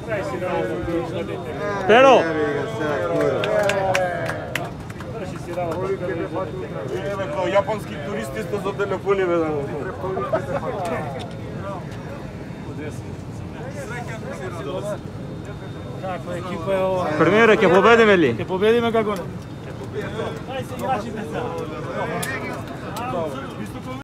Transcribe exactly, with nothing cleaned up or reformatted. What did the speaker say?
Pero! Kao japanski turisti isto za telefoni vedano. Kako, ekipa je ova. Premiere, ќе победиме ли? Ќе победиме како не.